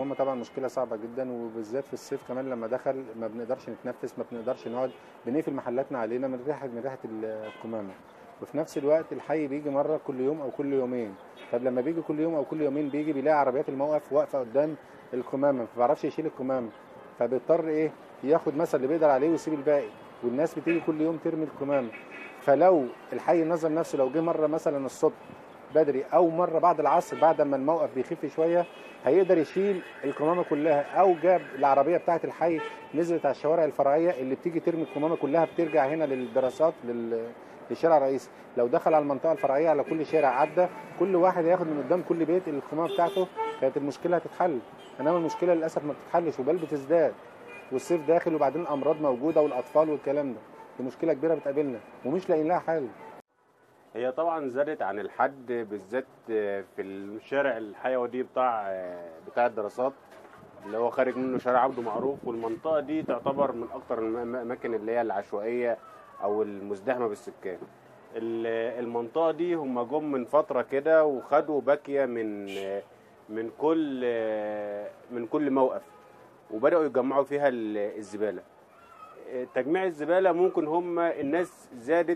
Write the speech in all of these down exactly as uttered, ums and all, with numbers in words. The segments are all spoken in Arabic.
القمامه طبعا مشكله صعبه جدا، وبالذات في الصيف كمان لما دخل ما بنقدرش نتنفس، ما بنقدرش نقعد، بنقفل محلاتنا علينا من ريحه من ريحه القمامه. وفي نفس الوقت الحي بيجي مره كل يوم او كل يومين. طب لما بيجي كل يوم او كل يومين بيجي بيلاقي عربيات الموقف واقفه قدام القمامه، ما بيعرفش يشيل القمامه، فبيضطر ايه ياخد مثلا اللي بيقدر عليه ويسيب الباقي، والناس بتيجي كل يوم ترمي القمامه. فلو الحي نظم نفسه، لو جه مره مثلا الصبح بدري او مره بعد العصر بعد ما الموقف بيخف شويه، هيقدر يشيل القمامه كلها، او جاب العربيه بتاعه الحي نزلت على الشوارع الفرعيه اللي بتيجي ترمي القمامه كلها، بترجع هنا للدراسات لل للشارع الرئيسي. لو دخل على المنطقه الفرعيه على كل شارع عدى، كل واحد هياخد من قدام كل بيت القمامه بتاعته، كانت المشكله هتتحل. انما المشكله للاسف ما بتتحلش، وبل بتزداد، والصيف داخل وبعدين الامراض موجوده والاطفال والكلام ده، دي مشكله كبيره بتقابلنا ومش لاقيين لها حل. هي طبعا زادت عن الحد، بالذات في الشارع الحيوي دي بتاع بتاع الدراسات اللي هو خارج منه شارع عبده معروف، والمنطقه دي تعتبر من اكتر الاماكن اللي هي العشوائيه او المزدحمه بالسكان. المنطقه دي هم جم من فتره كده وخدوا باكيه من من كل من كل موقف، وبداوا يجمعوا فيها الزباله. تجميع الزباله ممكن هم الناس زادت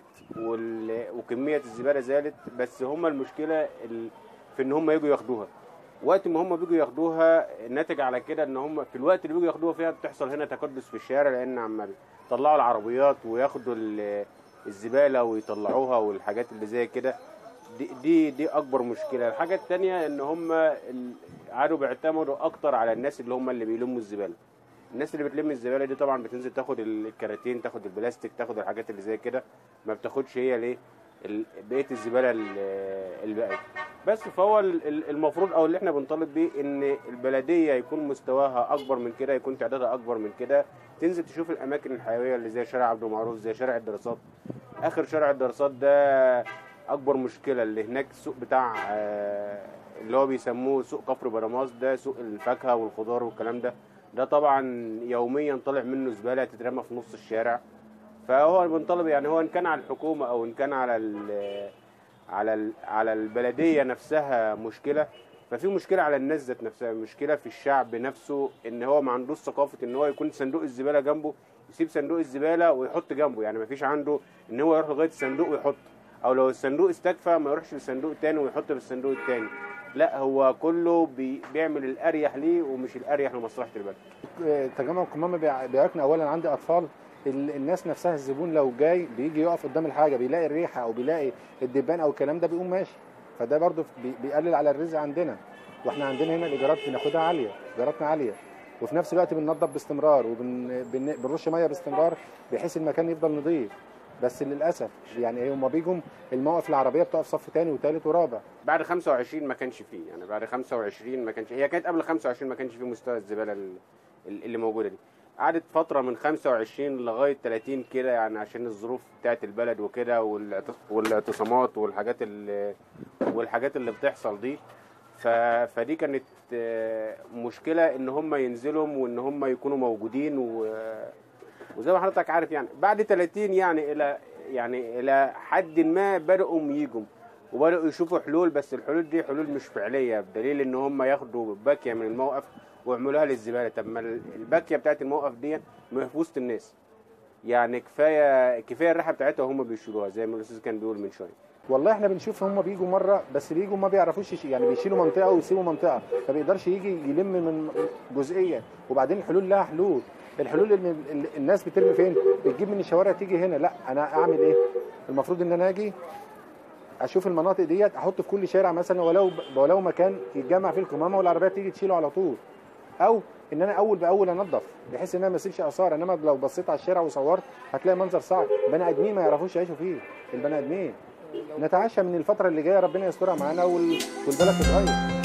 وكميه الزباله زادت، بس هم المشكله في ان هم يجوا ياخدوها. وقت ما هم بيجوا ياخدوها ناتج على كده ان هم في الوقت اللي بيجوا ياخدوها فيها بتحصل هنا تكدس في الشارع، لان عم بيطلعوا العربيات وياخدوا الزباله ويطلعوها والحاجات اللي زي كده. دي دي دي اكبر مشكله. الحاجه الثانيه ان هم قعدوا بيعتمدوا اكتر على الناس اللي هم اللي بيلموا الزباله. الناس اللي بتلم الزباله دي طبعا بتنزل تاخد الكراتين، تاخد البلاستيك، تاخد الحاجات اللي زي كده، ما بتاخدش هي ليه بقيه الزباله الباقيه. بس فهو المفروض او اللي احنا بنطالب بيه ان البلديه يكون مستواها اكبر من كده، يكون تعدادها اكبر من كده، تنزل تشوف الاماكن الحيويه اللي زي شارع عبده معروف، زي شارع الدراسات. اخر شارع الدراسات ده اكبر مشكله، اللي هناك السوق بتاع اللي هو بيسموه سوق كفر برماس، ده سوق الفاكهه والخضار والكلام ده، ده طبعا يوميا طالع منه زباله تترمى في نص الشارع. فهو بنطالب يعني هو ان كان على الحكومه او ان كان على ال على ال على البلديه نفسها مشكله، ففي مشكله على الناس ذات نفسها، مشكله في الشعب نفسه، ان هو ما عندوش ثقافه ان هو يكون صندوق الزباله جنبه، يسيب صندوق الزباله ويحط جنبه. يعني ما فيش عنده ان هو يروح لغايه الصندوق ويحط، او لو الصندوق استكفى ما يروحش للصندوق الثاني ويحط في الصندوق الثاني. لا، هو كله بي بيعمل الاريح ليه ومش الاريح لمصلحه البلد. تجمع القمامه بيعرفنا اولا عندي اطفال، الناس نفسها الزبون لو جاي بيجي يقف قدام الحاجه بيلاقي الريحه او بيلاقي الدبان او الكلام ده بيقوم ماشي، فده برضو بيقلل على الرزق عندنا. واحنا عندنا هنا الايجارات بناخدها عاليه، ايجاراتنا عاليه، وفي نفس الوقت بننظف باستمرار وبنرش ميه باستمرار بحيث المكان يفضل نظيف. بس للاسف يعني هم بيجوا الموقف العربيه بتقف صف ثاني وثالث ورابع. بعد خمسة وعشرين ما كانش فيه، يعني بعد خمسة وعشرين ما كانش، هي كانت قبل خمسة وعشرين ما كانش فيه مستوى الزباله اللي موجوده دي. قعدت فتره من خمسة وعشرين لغايه ثلاثين كده، يعني عشان الظروف بتاعت البلد وكده والاعتصامات والحاجات اللي والحاجات اللي بتحصل دي. فدي كانت مشكله ان هم ينزلوا وان هم يكونوا موجودين، وزي ما حضرتك عارف يعني بعد ثلاثين يعني الى يعني الى حد ما بداوا يجوا وبداوا يشوفوا حلول، بس الحلول دي حلول مش فعليه، بدليل ان هم ياخدوا باكيه من الموقف ويعملوها للزباله. طب ما الباكيه بتاعت الموقف دي ما في وسط الناس، يعني كفايه كفايه الريحه بتاعتها وهم بيشيلوها زي ما الاستاذ كان بيقول من شويه. والله احنا بنشوف هم بيجوا مره بس بيجوا ما بيعرفوش، يعني بيشيلوا منطقه ويسيبوا منطقه، ما بيقدرش يجي يلم من جزئيه. وبعدين الحلول لها حلول، الحلول اللي الناس بترمي فين؟ بتجيب من الشوارع تيجي هنا. لا، انا اعمل ايه؟ المفروض ان انا اجي اشوف المناطق ديت، احط في كل شارع مثلا ولو ولو مكان يتجمع فيه القمامه والعربيات تيجي تشيله على طول، او ان انا اول باول انظف بحيث ان انا ما اسيبش اثار. انما لو بصيت على الشارع وصورت هتلاقي منظر صعب، بني ادمين ما يعرفوش يعيشوا فيه. البني ادمين نتعشى من الفتره اللي جايه ربنا يسترها معانا والبلد تتغير.